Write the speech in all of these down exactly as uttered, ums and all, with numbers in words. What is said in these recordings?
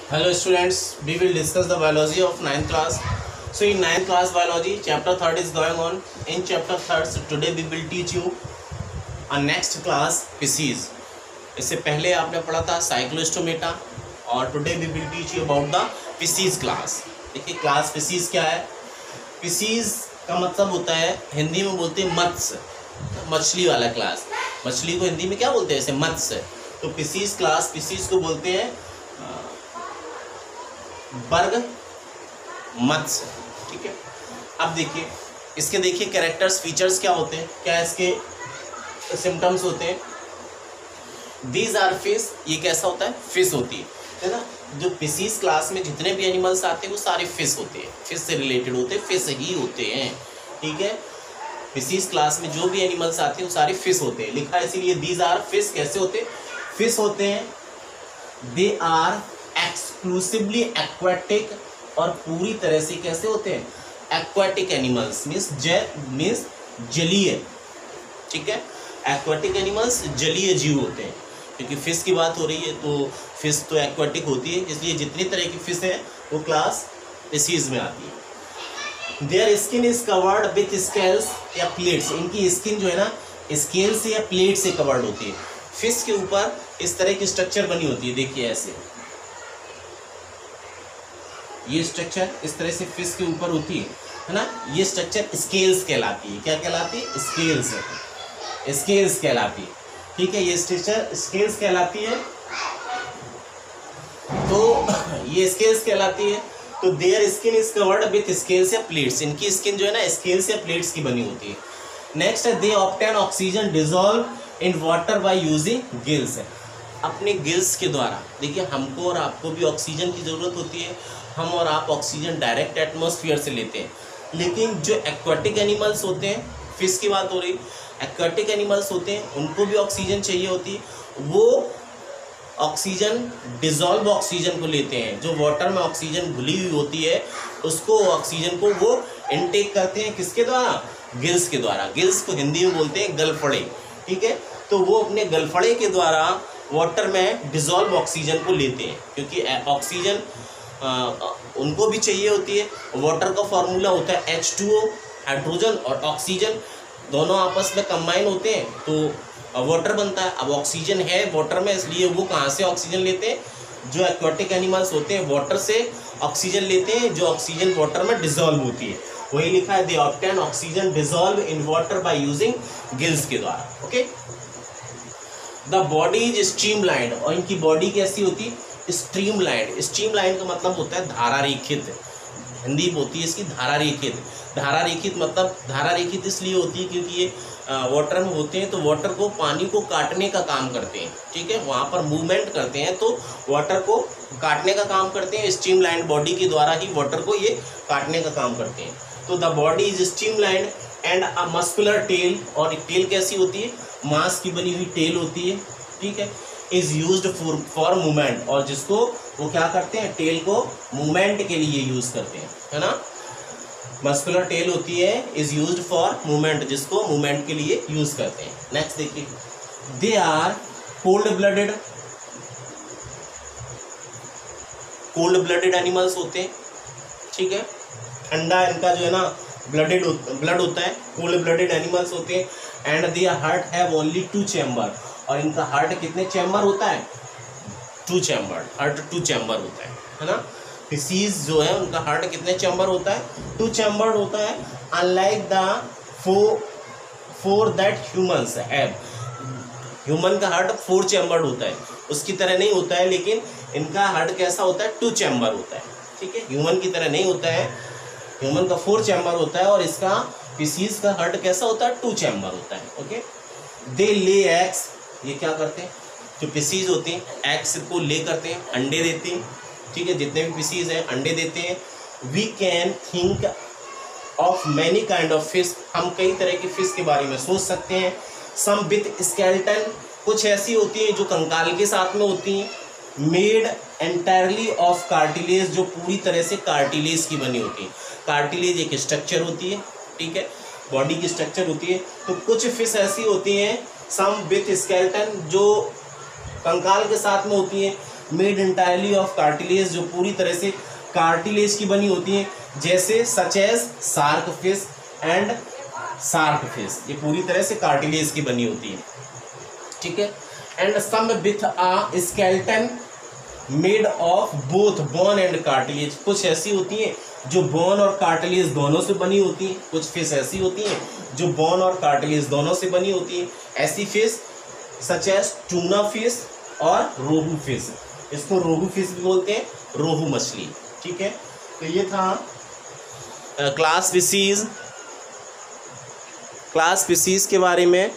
Hello students, we will discuss the biology of ninth class. So in ninth class biology, chapter third is going on. In chapter third, so today we will teach you a next class species. इससे पहले आपने पढ़ा था cyclostomata और today we will teach you about the species class. देखिए class species क्या है. Species का मतलब होता है, हिंदी में बोलते हैं मत्स्य, मछली वाला क्लास. मछली को हिंदी में क्या बोलते हैं, ऐसे मत्स्य. तो स्पीसीज क्लास, स्पीसीज को बोलते हैं वर्ग मत्स्य. ठीक है. अब देखिए इसके देखिए कैरेक्टर्स, फीचर्स क्या होते हैं, क्या इसके सिम्टम्स होते हैं. दीज आर फिश, ये कैसा होता है, फिश होती है, है ना. जो स्पीसीज क्लास में जितने भी एनिमल्स आते हैं वो सारे फिश होते हैं, फिश से रिलेटेड होते हैं, फिश ही होते हैं. ठीक है. स्पीसीज क्लास में जो भी एनिमल्स आते हैं वो सारे फिश होते हैं. लिखा है इसीलिए दीज आर फिश. कैसे होते हैं, फिश होते हैं. दे आर एक्सक्लूसिवली एक्वाटिक, और पूरी तरह से कैसे होते हैं, एक्वाटिक एनिमल्स. मीन्स ज मीन्स जलीय. ठीक है. एक्वाटिक एनिमल्स जलीय जीव होते हैं, क्योंकि फिश की बात हो रही है तो फिश तो एक्वाटिक होती है, इसलिए जितनी तरह की फिश है वो क्लास स्पीसीज में आती है. Their skin is covered with scales या प्लेट्स. इनकी स्किन जो है ना स्केल से या प्लेट से कवर्ड होती है. फिश के ऊपर इस तरह की स्ट्रक्चर बनी होती है, देखिए ऐसे, ये स्ट्रक्चर इस तरह से फिश के ऊपर होती है, है ना. ये स्ट्रक्चर स्केल्स कहलाती है. क्या कहलाती है, स्केल्स. स्केल्स कहलाती है. ठीक है. ये स्ट्रक्चर स्केल्स कहलाती है. तो ये स्केल्स कहलाती है. तो their skin is covered with scales या प्लेट्स. इनकी स्किन जो है ना स्केल्स या प्लेट्स की बनी होती है. नेक्स्ट है they obtain oxygen dissolve in water by using gills. अपने गिल्स के द्वारा, देखिए हमको और आपको भी ऑक्सीजन की ज़रूरत होती है. हम और आप ऑक्सीजन डायरेक्ट एटमॉस्फेयर से लेते हैं, लेकिन जो एक्वाटिक एनिमल्स होते हैं, फिश की बात हो रही, एक्वाटिक एनिमल्स होते हैं उनको भी ऑक्सीजन चाहिए होती है. वो ऑक्सीजन डिजॉल्व ऑक्सीजन को लेते हैं. जो वाटर में ऑक्सीजन घुली हुई होती है उसको, ऑक्सीजन को वो इनटेक करते हैं. किसके द्वारा, गिल्स के द्वारा. गिल्स को हिंदी में बोलते हैं गलफड़े. ठीक है. तो वो अपने गलफड़े के द्वारा वाटर में डिजॉल्व ऑक्सीजन को लेते हैं, क्योंकि ऑक्सीजन आ, उनको भी चाहिए होती है. वाटर का फॉर्मूला होता है एच टू ओ, हाइड्रोजन और ऑक्सीजन दोनों आपस में कंबाइन होते हैं तो वाटर बनता है. अब ऑक्सीजन है वाटर में, इसलिए वो कहाँ से ऑक्सीजन लेते हैं, जो एक्वाटिक एनिमल्स होते हैं वाटर से ऑक्सीजन लेते हैं, जो ऑक्सीजन वाटर में डिजॉल्व होती है. वही लिखा है they obtain oxygen dissolve in water by using gills के द्वारा. Okay. The body is streamlined, और इनकी बॉडी कैसी होती है, स्ट्रीमलाइंड. स्ट्रीमलाइंड का मतलब होता है धारा रेखित. हिंदी होती है इसकी धारा रेखित. धारा रेखित मतलब धारा रेखित इसलिए होती है क्योंकि ये वाटर में होते हैं तो वाटर को, पानी को काटने का काम करते हैं. ठीक है. वहाँ पर मूवमेंट करते हैं तो वाटर को काटने का काम करते हैं. स्ट्रीमलाइंड बॉडी के द्वारा ही वाटर को ये काटने का काम करते हैं. तो the body is streamlined and a muscular tail, और टेल कैसी होती है, मांस की बनी हुई टेल होती है. ठीक है. Is used for for movement, और जिसको वो क्या करते हैं, टेल को मूवमेंट के लिए यूज करते हैं, है ना. मस्कुलर टेल होती है, इज यूज्ड फॉर मूवमेंट, जिसको मूवमेंट के लिए यूज करते हैं. नेक्स्ट देखिए they are cold blooded. Cold blooded animals होते हैं. ठीक है. ठंडा इनका जो है ना ब्लडेड ब्लड होता है, कोल्ड ब्लडेड एनिमल्स होते हैं. And their heart have only two chamber, और इनका हार्ट कितने चैम्बर होता है, two chamber. Heart two chamber होता है, है ना. स्पीसीज जो है उनका हार्ट कितने चैम्बर होता है, टू चैम्बर होता है. Unlike the four four that humans have. Human का हार्ट फोर चैम्बर होता है, उसकी तरह नहीं होता है, लेकिन इनका हार्ट कैसा होता है, टू चैम्बर होता है. ठीक है. ह्यूमन की तरह नहीं होता है, ह्यूमन का फोर चैम्बर होता है, और इसका स्पीसीज का हार्ट कैसा होता है, टू चैम्बर होता है. ओके. दे ले एग्स. ये क्या करते हैं, जो स्पीसीज होती हैं एग्स को ले करते हैं, अंडे देते हैं. ठीक है. जितने भी स्पीसीज हैं अंडे देते हैं. We can think of many kind of fish. हम कई तरह की फिश के बारे में सोच सकते हैं. सम विथ स्केलेटन, कुछ ऐसी होती हैं जो कंकाल के साथ में होती हैं. मेड एंटायरली ऑफ कार्टिलेज, जो पूरी तरह से कार्टिलेज की बनी होती है. कार्टिलेज एक स्ट्रक्चर होती है. ठीक है. बॉडी की स्ट्रक्चर होती है. तो कुछ फिश ऐसी होती हैं सम विथ स्केलेटन, जो कंकाल के साथ में होती हैं. मेड इंटायरली ऑफ कार्टिलेज, जो पूरी तरह से कार्टिलेज की बनी होती हैं, जैसे such as shark fish and shark fish, ये पूरी तरह से कार्टिलेज की बनी होती है, ठीक है। And some with a skeleton made of both bone and cartilage, कुछ ऐसी होती हैं जो बोन और कार्टिलेज दोनों से बनी होती हैं, कुछ फिश ऐसी होती हैं जो बोन और कार्टिलेज दोनों से बनी होती हैं। ऐसी fish such as tuna fish और रोहू फिश, इसको रोहू फिश भी बोलते हैं, रोहू मछली, ठीक है। तो ये था क्लास फिशीज, क्लास फिशीज के बारे में,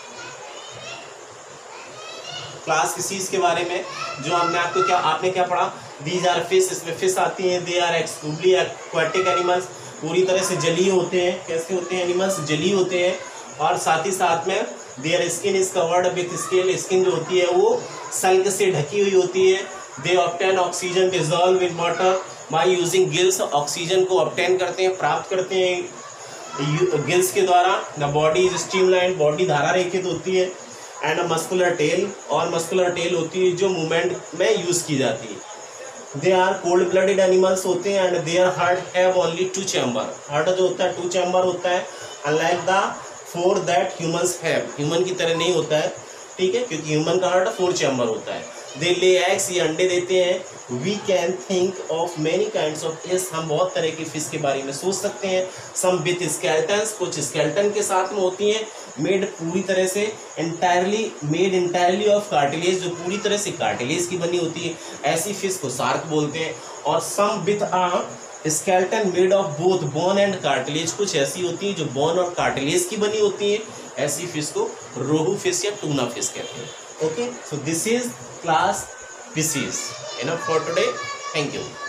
क्लास फिशीज के बारे में जो हमने आपको क्या आपने क्या पढ़ा, दीज आर फिश, इसमें फिश आती हैं, they are exclusively aquatic animals, पूरी तरह से जलीय होते हैं। कैसे होते हैं एनिमल्स? जलीय होते हैं। और साथ ही साथ में their skin is covered with scale, skin जो होती है वो सल्क से ढकी हुई होती है। They obtain oxygen dissolve in water by using gills, oxygen को ऑब्टेन करते हैं, प्राप्त करते हैं गिल्स के द्वारा। The body is streamline, body धारा रेखित होती है। एंड अ मस्कुलर टेल, और मस्कुलर टेल होती है जो मूवमेंट में यूज की जाती है। They are cold blooded animals होते हैं। And their heart have only two chamber, heart जो होता है टू चैम्बर होता है, unlike the four that humans have, human की तरह नहीं होता है, ठीक है, क्योंकि ह्यूमन का हार्ट फोर चैम्बर होता है। दे ले एग्स, ये अंडे देते हैं। We can think of many kinds of fish, हम बहुत तरह की फिश के बारे में सोच सकते हैं। सम विथ स्केलेटन्स, कुछ स्केलेटन के साथ में होती हैं। मेड पूरी तरह से entirely made entirely of cartilage, जो पूरी तरह से कार्टिलेज की बनी होती है, ऐसी फिश को शार्क बोलते हैं। और some with a skeleton made of both bone and cartilage, कुछ ऐसी होती है जो बोन और कार्टिलेज की बनी होती है, ऐसी फिश को रोहू फिश या टूना फिश कहते हैं। Okay, so this is class fishes. Enough for today. Thank you.